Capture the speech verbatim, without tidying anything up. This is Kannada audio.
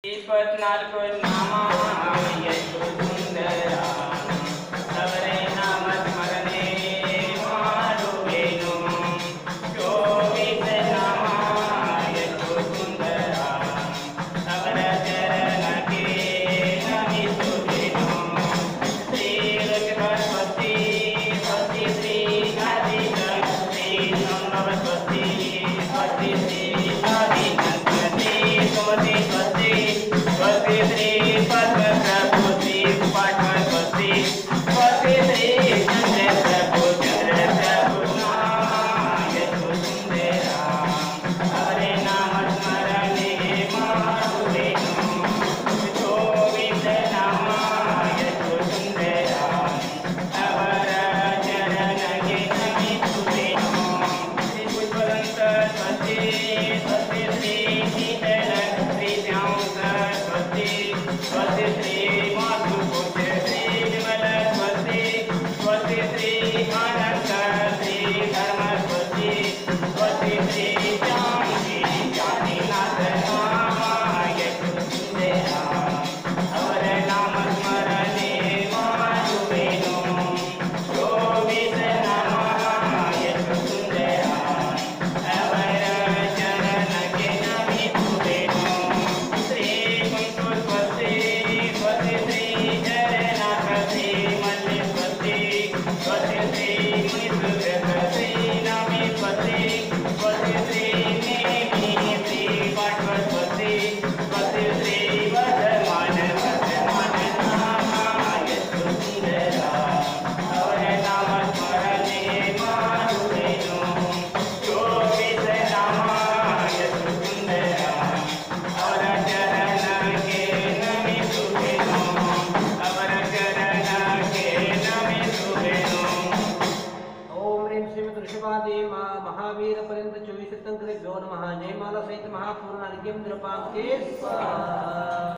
ಇಪ್ಪತ್ನಾಲ್ಕು ನಾಮ ಎಷ್ಟು ಸುಂದರ ಅವರೇ ನಾಮ ಸ್ಮರಣೆ ಮಾಡುವೆನು. ಶೋಭಿತ ನಾಮ ಎಷ್ಟು ಸುಂದರ ಅವರ ಚರಣಕ್ಕೆ ನಮಿಸುವೆನು. ಶ್ರೀ ಲಕ್ಷ್ಮೀ ಸ್ವಸ್ತಿ ಶ್ರೀ ಆದಿತ ಶ್ರೀ ಸಂಭವ ಸ್ವಸ್ತಿ ಸ್ವಸ್ತಿ ಶ್ರೀ ಆದಿತ ಶ್ರೀ ಸುಮತಿ ಸ್ವಸ್ತಿ स्वस्ति श्री पद्म प्रभु श्री पाठवन स्वस्ति स्वस्ति श्री चंद्र प्रभु चंद्र प्रभु नायक सुंदरा हरे नाम स्मरणे ಮಾಡುವೆನು. ಶೋಭಿತ ನಾಮ ಎಷ್ಟು ಸುಂದರ ಅವರ ಚರಣಕ್ಕೆ ನಮಿಸುವೆನು. ಶ್ರೀ ಪುಷ್ಪದಂತ ಸ್ವಸ್ತಿ ಸ್ವಸ್ತಿ ಶ್ರೀ ಶೀತಲ ಶ್ರೀ ಶ್ಯಾಮ स्वस्ति श्री मातृपुत्र श्री विमल स्वस्ति स्वस्ति श्री आनंद श्री धर्म स्वस्ति स्वस्ति श्री जानकी जानकीनाथ नायक सुंदरा ಅವರ ನಾಮ ಸ್ಮರಣೆ ಮಾಡುವೆನು. ಶೋಭಿತ ನಾಮ ಎಷ್ಟು ಸುಂದರ ಅವರ ಚರಣಕ್ಕೆ ನಮಿಸುವೆನು. ಶ್ರೀ स्वस्ति स्वस्ति श्री जगन्नाथ श्री मल्ली स्वस्ति स्वस्ति श्री मुनिसुव्रत श्री नामी स्वस्ति स्वस्ति श्री नेमि श्री पाठव स्वस्ति स्वस्ति श्री वर्धमान वर्धमान नायक सुंदर ಅವರ ನಾಮ ಸ್ಮರಣೆ ಮಾಡುವೆನು. ಶೋಭಿತ ನಾಮ ಎಷ್ಟು ಸುಂದರ ಅವರ ಚರಣಕ್ಕೆ ನಮಿಸುವೆನು. ಅವರ ಚರಣಕ್ಕೆ ನಮಿಸುವೆನು. ओम ह्रीं श्रीमद् ऋषभादेवी मां महावीर पर्यंत चौबीस तीर्थंकरेभ्यो नमः. जयमाला सहित महापूर्ण अर्घ्यं द्रपां के स्वाहा.